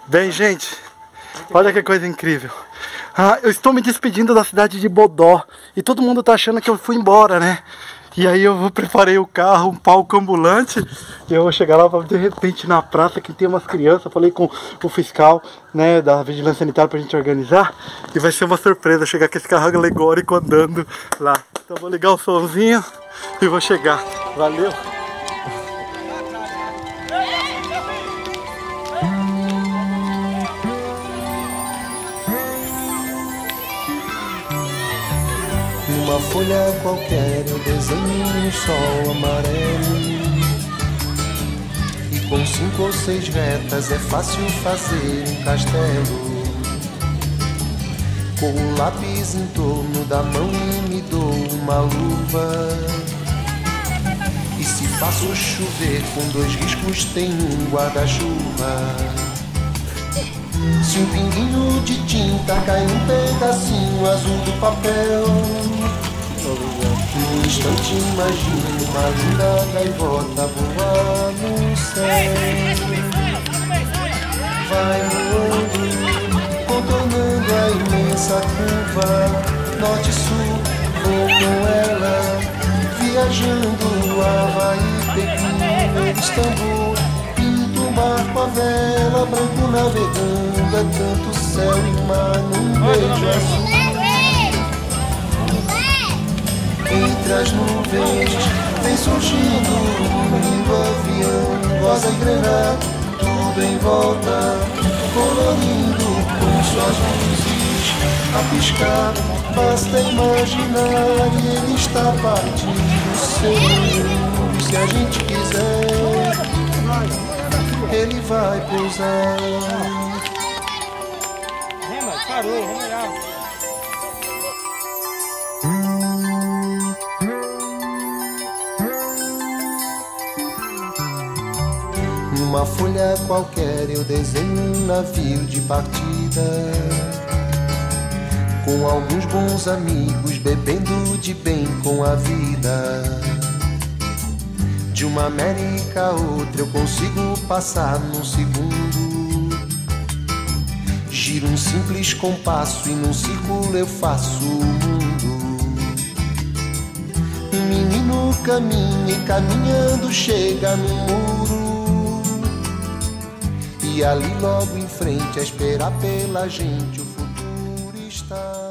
Bem, gente, olha que coisa incrível. Eu estou me despedindo da cidade de Bodó e todo mundo tá achando que eu fui embora, né? E aí eu preparei o carro, um palco ambulante, e eu vou chegar lá de repente na praça que tem umas crianças. Falei com o fiscal, né, da vigilância sanitária pra gente organizar, e vai ser uma surpresa chegar com esse carro alegórico andando lá. Então vou ligar o somzinho e vou chegar. Valeu! Uma folha qualquer eu desenho um sol amarelo, e com 5 ou 6 retas é fácil fazer um castelo. Com o lápis em torno da mão e me dou uma luva, e se faço chover com 2 riscos tem um guarda-chuva. Se um pinguinho de tinta cai num pedacinho azul do papel, num instante imagino uma linda gaivota voar no céu. Vai voando, contornando a imensa curva, norte e sul, vou com ela, viajando Havaí, Pequim, Istambul. Barco a vela, branco navegando, é tanto céu e mar num beijo azul. Entre as nuvens vem surgindo um lindo avião, rosa e granada, tudo em volta, colorindo com suas luzes a piscar. Basta imaginar e ele está partindo seu. Se a gente quiser, ele vai pousar. Parou, vamos olhar. Numa folha qualquer eu desenho um navio de partida, com alguns bons amigos bebendo de bem com a vida. De uma América a outra eu consigo passar num segundo. Giro um simples compasso e num círculo eu faço o mundo. Um menino caminha e caminhando chega no muro, e ali logo em frente a esperar pela gente o futuro está.